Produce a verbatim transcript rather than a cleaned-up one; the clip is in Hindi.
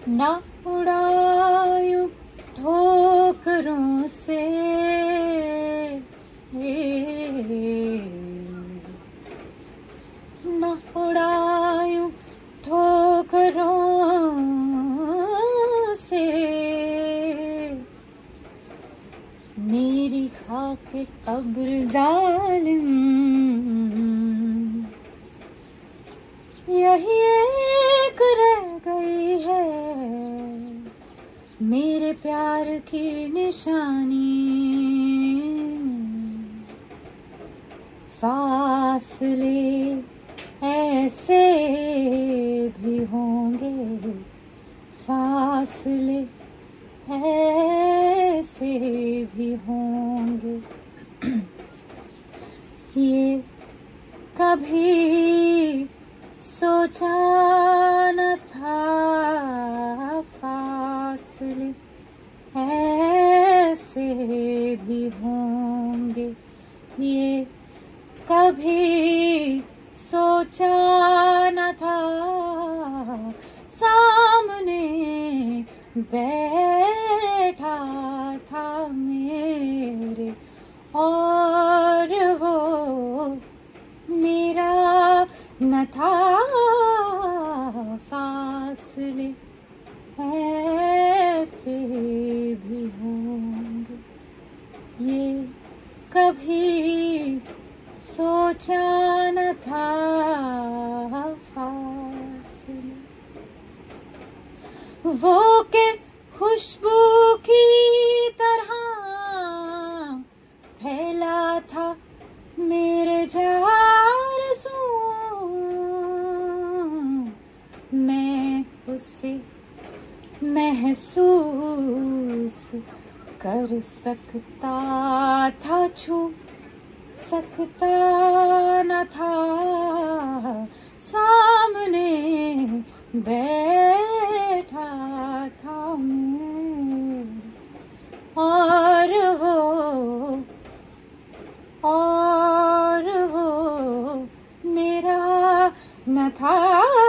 ना उड़ायूं ठोकरों से, ना उड़ायूं ठोकरों से, मेरी खाके कब्र जालिम यही एक रह गई है, मेरे प्यार की निशानी। फासले ऐसे भी होंगे, फासले ऐसे भी होंगे, ये कभी सोचा न था। फासले ऐसे भी होंगे, ये कभी सोचा न था। सामने बैठा था मेरे और वो मेरा न था। फासले ऐसे भी होंगे, ये कभी सोचा न था। फासले वो के खुशबू की तरह फैला था मेरे आरज़ू, मैं उसे महसूस कर सकता था, छू सकता न था। सामने बैठा था मेरे और वो और वो मेरा न था।